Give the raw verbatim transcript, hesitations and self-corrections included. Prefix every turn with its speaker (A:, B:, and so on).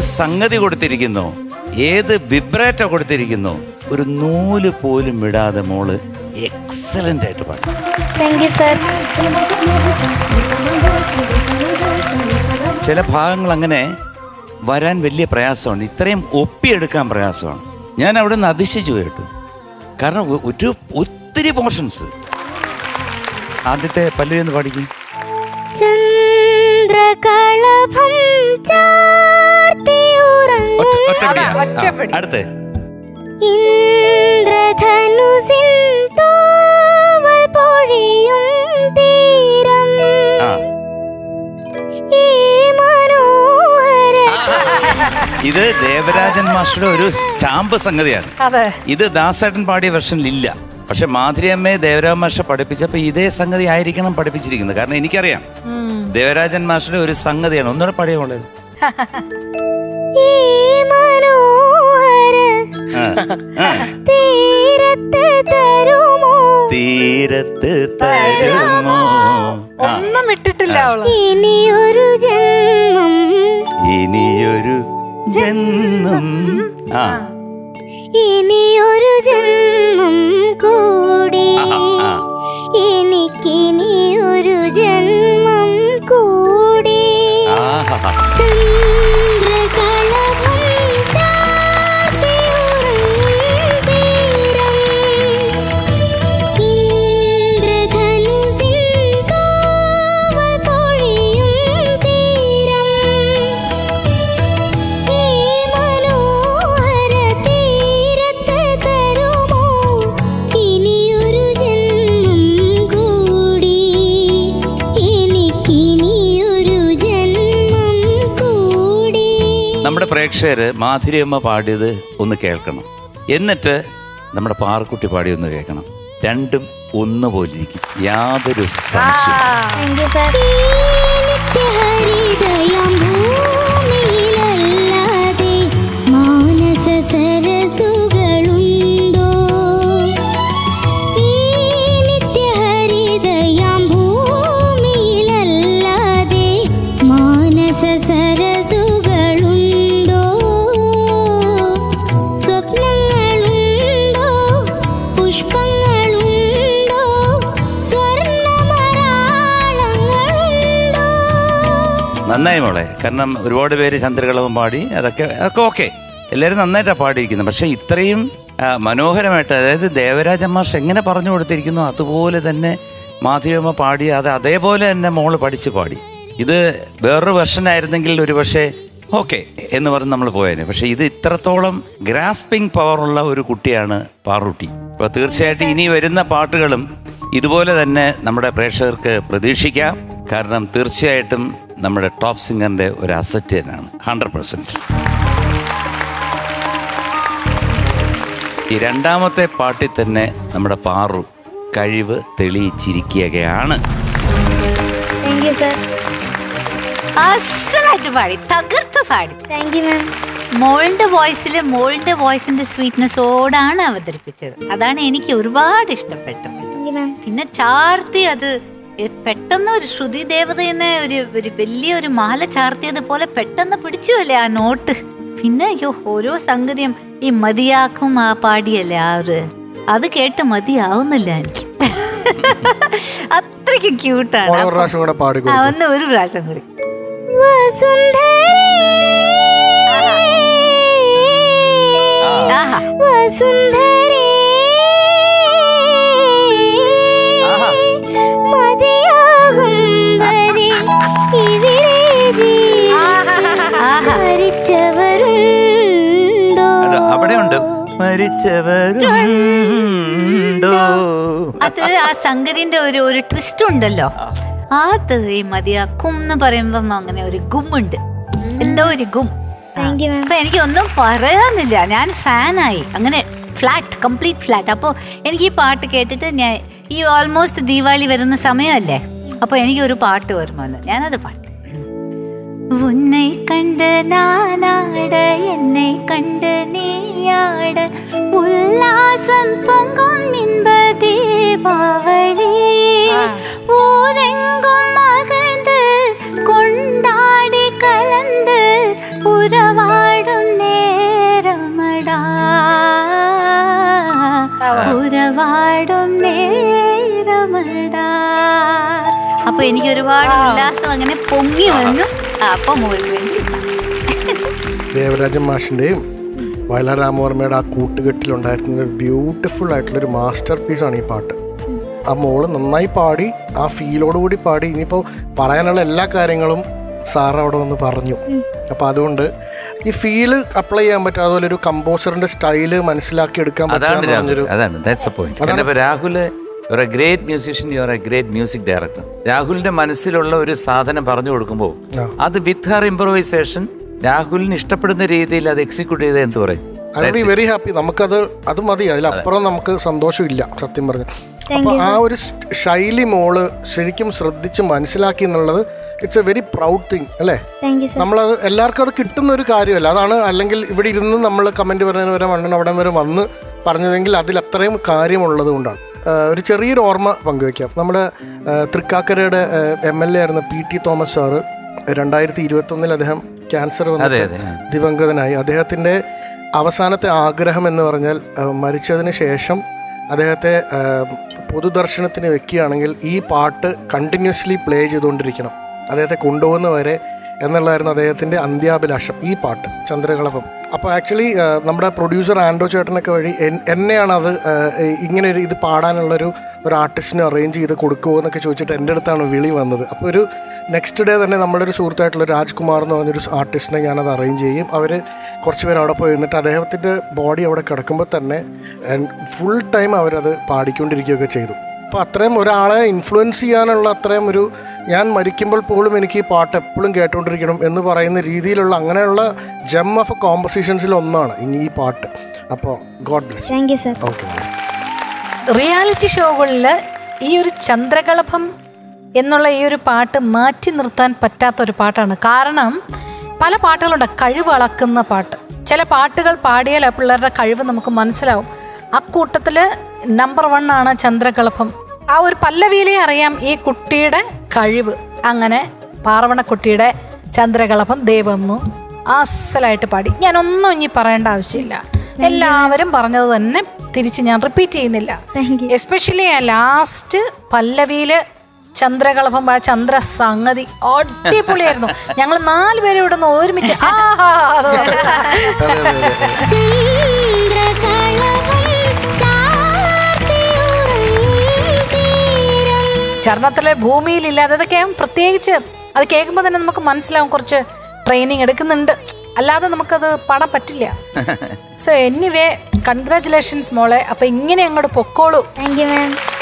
A: സംഗതി കൊടുത്തിരിക്കുന്നു, ഏത് വിബ്രേറ്റോ കൊടുത്തിരിക്കുന്നു, ഒരു നൂല് പോലും വിടാതെ മോള് എക്സലന്റ് ആയിട്ട് പാടും. ചില ഭാഗങ്ങൾ അങ്ങനെ വരാൻ വലിയ പ്രയാസമാണ്, ഇത്രയും ഒപ്പിയെടുക്കാൻ പ്രയാസമാണ്. ഞാൻ അവിടെ നിന്ന് അതിശയിച്ചു കേട്ടു. കാരണം ഒരു ഒത്തിരി പോർഷൻസ്. ആദ്യത്തെ പല്ലവി ഒന്ന് പാടിക്കും. അടുത്ത്
B: ഇന്ദ്രധനുസിൻ തൂവൽ പൊഴിയും തീരം ഈ മനോഹര.
A: ഇത് ദേവരാജൻ മാസ്റ്ററുടെ ഒരു സ്റ്റാമ്പ് സംഗതിയാണ്. ഇത് ദാസേട്ടൻ പാടിയ വെർഷനിൽ ഇല്ല. പക്ഷെ മാധുരിയമ്മയെ ദേവരാജൻ മാസ്റ്റർ പഠിപ്പിച്ചപ്പോൾ ഇതേ സംഗതി ആയിരിക്കണം പഠിപ്പിച്ചിരിക്കുന്നത്. കാരണം എനിക്കറിയാം ദേവരാജൻ മാസ്റ്ററുടെ ഒരു സംഗതിയാണ്. ഒന്നുകൂടെ പാടിയ പോലെ
B: തീരത്ത് തരുമോ,
A: തീരത്ത് തരുമോ,
C: ഒന്നും ഇട്ടിട്ടില്ല.
B: ഇനിയൊരു ജന്മം,
A: ഇനിയൊരു ജന്മം, ആ
B: ഇനിയൊരു ജന്മം കൂടി, എനിക്കിനിയൊരു ജന്മം കൂടി. ചന്ദ്രകളഭം
A: നമ്മുടെ പ്രേക്ഷകര് മാധുരിയമ്മ പാടിയത് ഒന്ന് കേൾക്കണം, എന്നിട്ട് നമ്മുടെ പാറക്കുട്ടി പാടിയൊന്ന് കേൾക്കണം. രണ്ടും ഒന്നുപോലെ ഇരിക്കും, യാതൊരു നന്നായി മോളെ. കാരണം ഒരുപാട് പേര് ചന്ദ്രകളവും പാടി, അതൊക്കെ അതൊക്കെ ഓക്കെ, എല്ലാവരും നന്നായിട്ടാണ് പാടിയിരിക്കുന്നത്. പക്ഷെ ഇത്രയും മനോഹരമായിട്ട്, അതായത് ദേവരാജൻ മാഷ് എങ്ങനെ പറഞ്ഞു കൊടുത്തിരിക്കുന്നു അതുപോലെ തന്നെ മാധുരിയമ്മ പാടി, അത് അതേപോലെ തന്നെ മോള് പഠിച്ച് പാടി. ഇത് വേറൊരു വെർഷൻ ആയിരുന്നെങ്കിൽ ഒരു പക്ഷേ ഓക്കെ എന്ന് പറഞ്ഞ് നമ്മൾ പോയേനെ. പക്ഷെ ഇത് ഇത്രത്തോളം ഗ്രാസ്പിംഗ് പവറുള്ള ഒരു കുട്ടിയാണ് പാറുട്ടി. അപ്പോൾ തീർച്ചയായിട്ടും ഇനി വരുന്ന പാട്ടുകളും ഇതുപോലെ തന്നെ നമ്മുടെ പ്രേക്ഷകർക്ക് പ്രതീക്ഷിക്കാം. കാരണം തീർച്ചയായിട്ടും നമ്മുടെ ടോപ്പ് സിംഗറിൻ്റെ ഒരു അസറ്റ് തന്നെയാണ്, ഹൺഡ്രഡ് പെർസെൻറ്റ്. ഈ രണ്ടാമത്തെ പാട്ടിൽ തന്നെ നമ്മുടെ പാറു കഴിവ് തെളിയിച്ചിരിക്കുകയാണ്.
D: അസലായിട്ട് പാടി, തകർത്ത് പാടി. മോളുടെ വോയിസിൽ മോളുടെ വോയിസിന്റെ സ്വീറ്റ്നെസ്സോടാണ് അവതരിപ്പിച്ചത്. അതാണ് എനിക്ക് ഒരുപാട് ഇഷ്ടപ്പെട്ടത്. പിന്നെ ചാർത്തി അത് പെട്ടെന്ന് ഒരു ശ്രുതി ദേവതയെന്ന് ഒരു ഒരു വലിയൊരു മാല ചാർത്തിയത് പോലെ പെട്ടെന്ന് പിടിച്ചുവല്ലേ ആ നോട്ട്. പിന്നെ അയ്യോ ഓരോ സംഗതിയും ഈ മതിയാക്കും ആ പാടിയല്ലേ ആ ഒരു, അത് കേട്ട് മതിയാവുന്നില്ല എനിക്ക്. അത്രയ്ക്ക് ക്യൂട്ടാണ്. ഒന്ന് ഒരു പ്രാവശ്യം കൂടി.
A: അവിടെ ഉണ്ട് മരിച്ചവരുണ്ടോ.
D: അത് ആ സംഗതിന്റെ ഒരു ഒരു ട്വിസ്റ്റ് ഉണ്ടല്ലോ. അത് ഈ മതിയാക്കും എന്ന് പറയുമ്പം അങ്ങനെ ഒരു ഗുമ്മുണ്ട്, എന്തോ ഒരു ഗും. അപ്പൊ എനിക്ക് ഒന്നും പറയാനില്ല, ഞാൻ ഫാനായി അങ്ങനെ ഫ്ലാറ്റ്, കംപ്ലീറ്റ് ഫ്ലാറ്റ്. അപ്പോൾ എനിക്ക് ഈ പാട്ട് കേട്ടിട്ട് ഞാൻ ഈ ഓൾമോസ്റ്റ് ദീപാവലി വരുന്ന സമയമല്ലേ, അപ്പോൾ എനിക്കൊരു പാട്ട് വരുമെന്ന് ഞാനത് പാട്ട്. ഉന്നെ കണ്ട് നാനാട എന്നെ കണ്ട് നീയാട ഉല്ലാസം പൊങ്കും ഇൻപ ദീപാവളി ഊരെങ്കും മകഴ്ந்து கொண்டாடி கலந்து உறவா ഓർമ്മടാ. അപ്പൊ എനിക്ക് ഒരുപാട് ഉല്ലാസം അങ്ങനെ പൊങ്ങി വന്നു. അപ്പൊ മോൾക്ക് വേണ്ടി
E: ദേവരാജൻ മാഷിന്റെയും വയലാർ രാമവർമ്മയുടെ ആ കൂട്ടുകെട്ടിലുണ്ടായിരുന്ന ഒരു ബ്യൂട്ടിഫുൾ ആയിട്ടുള്ളൊരു മാസ്റ്റർ പീസാണ് ഈ പാട്ട്. ആ മോള് നന്നായി പാടി, ആ ഫീലോടുകൂടി പാടി. ഇനിയിപ്പോൾ പറയാനുള്ള എല്ലാ കാര്യങ്ങളും സാർ അവിടെ വന്ന് പറഞ്ഞു. അപ്പം അതുകൊണ്ട് ഈ ഫീല് അപ്ലൈ ചെയ്യാൻ പറ്റും. അതുപോലെ ഒരു കമ്പോസറിന്റെ സ്റ്റൈല് മനസ്സിലാക്കി എടുക്കാൻ
A: അതാണ് Rahul you are a great musician, you are a great music director. രാഹുലിന്റെ മനസ്സിലുള്ള ഒരു സാധനം പറഞ്ഞു കൊടുക്കുമ്പോൾ അത് വിത്ത് ഹർ ഇംപ്രൂവൈസേഷൻ രാഹുലിന് ഇഷ്ടപ്പെടുന്ന രീതിയിൽ അത് എക്സിക്യൂട്ട് ചെയ്ത് എന്ത് പറയും.
E: I be very happy. നമുക്കത് അത് മതി, അതിലപ്പുറം നമുക്ക് സന്തോഷമില്ല സത്യം പറഞ്ഞു. അപ്പൊ ആ ഒരു ശൈലി മോള് ശരിക്കും ശ്രദ്ധിച്ച് മനസ്സിലാക്കി എന്നുള്ളത് it's a very proud thing അല്ലേ. നമ്മളത് എല്ലാവർക്കും അത് കിട്ടുന്ന ഒരു കാര്യമല്ല. അതാണ് അല്ലെങ്കിൽ ഇവിടെ ഇരുന്ന് നമ്മൾ കമന്റ് പറയുന്നതിന് വരെ മണ്ണൻ അവിടെ വരെ വന്ന് പറഞ്ഞതെങ്കിൽ അതിൽ അത്രയും കാര്യമുള്ളത് കൊണ്ടാണ്. ഒരു ചെറിയൊരു ഓർമ്മ പങ്കുവയ്ക്കാം. നമ്മുടെ തൃക്കാക്കരയുടെ എം എൽ എ ആയിരുന്ന പി ടി തോമസ് സാറ് രണ്ടായിരത്തി ഇരുപത്തി ഒന്നിൽ അദ്ദേഹം ക്യാൻസർ വന്നിട്ട് ദിവംഗതനായി. അദ്ദേഹത്തിൻ്റെ അവസാനത്തെ ആഗ്രഹം എന്ന് പറഞ്ഞാൽ മരിച്ചതിന് ശേഷം അദ്ദേഹത്തെ പൊതുദർശനത്തിന് വെക്കുകയാണെങ്കിൽ ഈ പാട്ട് കണ്ടിന്യൂസ്ലി പ്ലേ ചെയ്തുകൊണ്ടിരിക്കണം, അദ്ദേഹത്തെ കൊണ്ടുപോകുന്നവരെ എന്നുള്ളതായിരുന്നു അദ്ദേഹത്തിൻ്റെ അന്ത്യാഭിലാഷം, ഈ പാട്ട് ചന്ദ്രകളഭം. അപ്പോൾ ആക്ച്വലി നമ്മുടെ പ്രൊഡ്യൂസർ ആൻഡോ ചേട്ടനൊക്കെ വഴി എന്നെയാണ് അത് ഇങ്ങനെ ഒരു ഇത് പാടാനുള്ളൊരു ഒരു ആർട്ടിസ്റ്റിനെ അറേഞ്ച് ചെയ്ത് കൊടുക്കുമോ എന്നൊക്കെ ചോദിച്ചിട്ട് എൻ്റെ അടുത്താണ് വിളി വന്നത്. അപ്പോൾ ഒരു നെക്സ്റ്റ് ഡേ തന്നെ നമ്മുടെ ഒരു സുഹൃത്തായിട്ടുള്ള രാജ്കുമാർ എന്ന് പറഞ്ഞൊരു ആർട്ടിസ്റ്റിനെ ഞാനത് അറേഞ്ച് ചെയ്യും. അവർ കുറച്ച് പേര് അവിടെ പോയി നിന്നിട്ട് അദ്ദേഹത്തിൻ്റെ ബോഡി അവിടെ കിടക്കുമ്പോൾ തന്നെ ഫുൾ ടൈം അവരത് പാടിക്കൊണ്ടിരിക്കുകയൊക്കെ ചെയ്തു. അപ്പോൾ അത്രയും ഒരാളെ ഇൻഫ്ലുവൻസ് ചെയ്യാനുള്ള അത്രയും ഒരു ഞാൻ മരിക്കുമ്പോൾ പോലും എനിക്ക് ഈ പാട്ട് എപ്പോഴും കേട്ടുകൊണ്ടിരിക്കണം എന്ന് പറയുന്ന രീതിയിലുള്ള അങ്ങനെയുള്ള ജെം ഓഫ് കോമ്പോസിഷൻസിൽ ഒന്നാണ് ഇനി ഈ പാട്ട്. അപ്പോൾ God bless.
B: Thank you sir.
E: Okay.
C: Reality ഷോകളിൽ ഈ ഒരു ചന്ദ്രകളഭം എന്നുള്ള ഈ ഒരു പാട്ട് മാറ്റി നിർത്താൻ പറ്റാത്തൊരു പാട്ടാണ്. കാരണം പല പാട്ടുകളുണ്ട് കഴിവ് അളക്കുന്ന പാട്ട്. ചില പാട്ടുകൾ പാടിയാൽ ആ പിള്ളേരുടെ കഴിവ് നമുക്ക് മനസ്സിലാവും. അക്കൂട്ടത്തിൽ നമ്പർ വൺ ആണ് ചന്ദ്രകളഭം. ആ ഒരു പല്ലവിയിലേ അറിയാം ഈ കുട്ടിയുടെ കഴിവ്. അങ്ങനെ പാർവണക്കുട്ടിയുടെ ചന്ദ്രകളഭം ദേവന്നു അസലായിട്ട് പാടി. ഞാനൊന്നും ഇനി പറയേണ്ട ആവശ്യമില്ല, എല്ലാവരും പറഞ്ഞത് തന്നെ തിരിച്ച് ഞാൻ റിപ്പീറ്റ് ചെയ്യുന്നില്ല. എസ്പെഷ്യലി ആ ലാസ്റ്റ് പല്ലവിയില് ചന്ദ്രകളഭം ആ ചന്ദ്ര സംഗതി അടിപൊളിയായിരുന്നു. ഞങ്ങൾ നാല് പേരും ഇവിടെ നിന്ന് ഒരുമിച്ച് ചരണത്തിലെ ഭൂമിയിലില്ലാതെ അതൊക്കെ പ്രത്യേകിച്ച് അത് കേൾക്കുമ്പോൾ തന്നെ നമുക്ക് മനസ്സിലാവും കുറച്ച് ട്രെയിനിങ് എടുക്കുന്നുണ്ട്, അല്ലാതെ നമുക്കത് പാടാൻ പറ്റില്ല. സോ എനിവേ കൺഗ്രാറ്റുലേഷൻസ് മോളെ. അപ്പൊ ഇങ്ങനെ അങ്ങോട്ട് പൊക്കോളൂ.
B: Thank you ma'am.